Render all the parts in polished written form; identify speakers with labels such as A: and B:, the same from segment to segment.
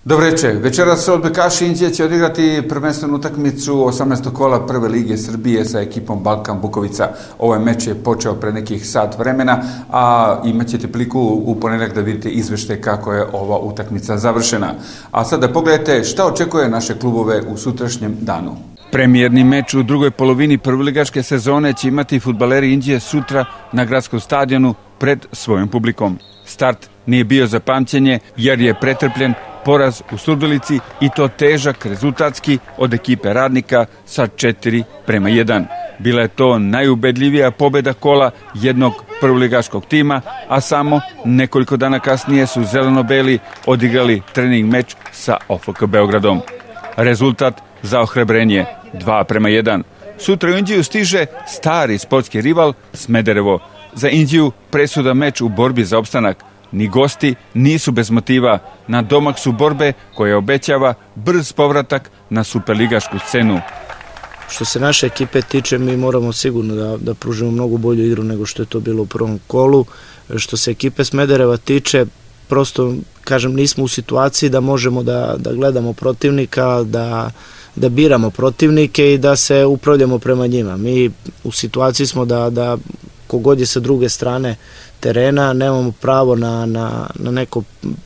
A: Dobro večer. Večeras odbojkaši Inđije će odigrati prvenstvenu utakmicu 18. kola Prve lige Srbije sa ekipom Balkan Bukovica. Ovaj meč je počeo pre nekih sat vremena, a imat ćete priliku u ponedeljak da vidite izveštaj kako je ova utakmica završena. A sada pogledajte šta očekuje naše klubove u sutrašnjem danu. Premijerni meč u drugoj polovini prvoligaške sezone će imati fudbaleri Inđije sutra na gradskom stadionu pred svojom publikom. Start nije bio za pamćenje jer je pretrpljen poraz u Surdulici i to težak rezultatski od ekipe Radnika sa 4:1. Bila je to najubedljivija pobjeda kola jednog prvoligaškog tima, a samo nekoliko dana kasnije su zeleno-beli odigrali trening meč sa OFK Beogradom. Rezultat za ohrabrenje 2:1. Sutra u Inđiju stiže stari sportski rival Smederevo. Za Inđiju presuda meč u borbi za opstanak. Ni gosti nisu bez motiva, na domak su borbe koja obećava brz povratak na superligašku scenu.
B: Što se naše ekipe tiče, mi moramo sigurno da pružimo mnogo bolju igru nego što je to bilo u prvom kolu. Što se ekipe Smedereva tiče, prosto, kažem, nismo u situaciji da možemo da gledamo protivnika, da biramo protivnike i da se upravljamo prema njima. Mi u situaciji smo da kogod je sa druge strane terena, nemamo pravo na neko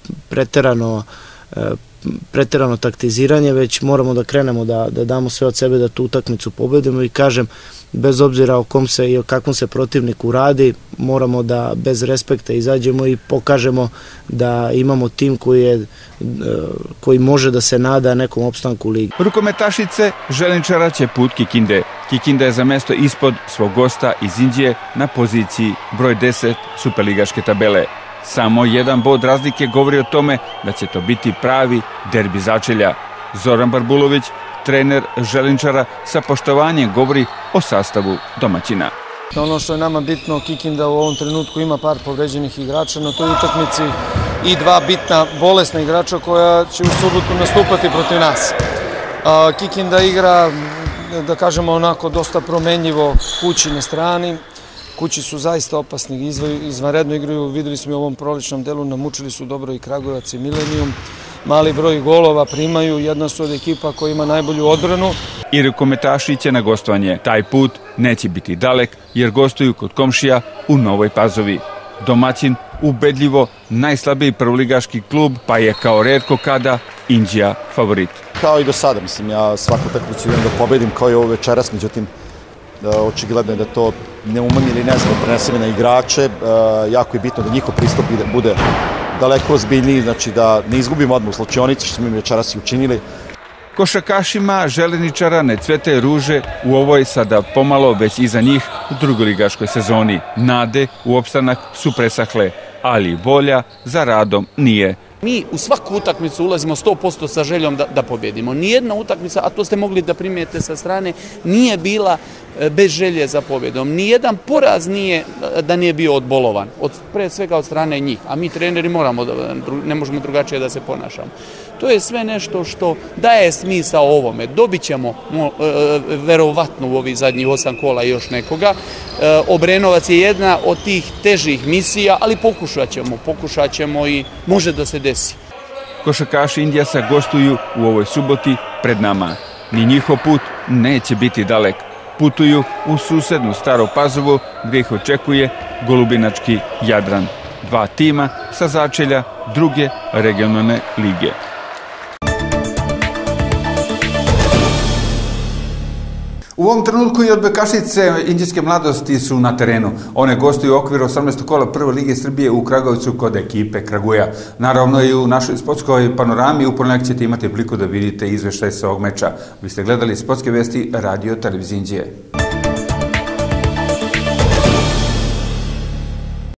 B: preterano taktiziranje, već moramo da krenemo da damo sve od sebe da tu utakmicu pobedimo i kažem, bez obzira o kom se i o kakvom se protivniku radi, moramo da bez respekta izađemo i pokažemo da imamo tim koji može da se nada nekom opstanku u ligi.
A: Rukometašice Željničara će put Kikinde. Kikinda je za mesto ispod svog gosta iz Inđije na poziciji broj 10 superligaške tabele. Samo jedan bod razlike govori o tome da će to biti pravi derbi začelja. Zoran Barbulović, trener Željničara, sa poštovanjem govori o sastavu domaćina.
C: Ono što je nama bitno, Kikinda u ovom trenutku ima par povređenih igrača na toj utakmici i dva bitna bolesna igrača koja će u subotu nastupati protiv nas. Kikinda igra, da kažemo onako, dosta promenljivo kući na strani. Kući su zaista opasni, izvanredno igraju, videli smo i u ovom proličnom delu, namučili su dobro i Kragujevac i Milenijum. Mali broj golova primaju, jedna su od ekipa koja ima najbolju odbranu.
A: I rukometaši će na gostovanje. Taj put neće biti dalek jer gostuju kod komšija u Novoj Pazovi. Domaćin ubedljivo najslabiji prvoligaški klub, pa je kao retko kada Inđija favorit.
D: Kao i do sada, mislim, ja svaku utakmicu idem da pobedim kao i ovo večeras, međutim, očigledno je da to ne umanje ili ne znam, preneseme na igrače. Jako je bitno da njihov pristup bude daleko ozbiljniji, znači da ne izgubimo odmah u slačionici, što smo im večeras i učinili.
A: Košarkašima Željničara ne cvete ruže u ovoj sada pomalo već iza njih u drugoligaškoj sezoni. Nade u opstanak su presahle, ali volja za radom nije.
E: Mi u svaku utakmicu ulazimo 100% sa željom da pobjedimo. Nijedna utakmica, a to ste mogli da primijete sa strane, nije bila bez želje za pobjedom. Nijedan poraz da nije bio odbolovan, pre svega od strane njih. A mi treneri ne možemo drugačije da se ponašamo. To je sve nešto što daje smisao ovome. Dobit ćemo verovatno u ovih zadnjih 8 kola još nekoga. Obrenovac je jedna od tih težih misija, ali pokušat ćemo i može da se desi.
A: Košarkaši Indijasa gostuju u ovoj suboti pred nama. Ni njihov put neće biti dalek. Putuju u susednu Staru Pazovu gdje ih očekuje golubinački Jadran. Dva tima sa začelja druge regionalne lige. U ovom trenutku i odbojkašice Inđijske mladosti su na terenu. One gostuju u okviru 18. kola Prve lige Srbije u Kragujevcu kod ekipe Kraguja. Naravno i u našoj sportskoj panorami u ponedeljak ćete imati priliku da vidite izveštaj sa ovog meča. Vi ste gledali Sportske vesti Radio Televizije Inđije.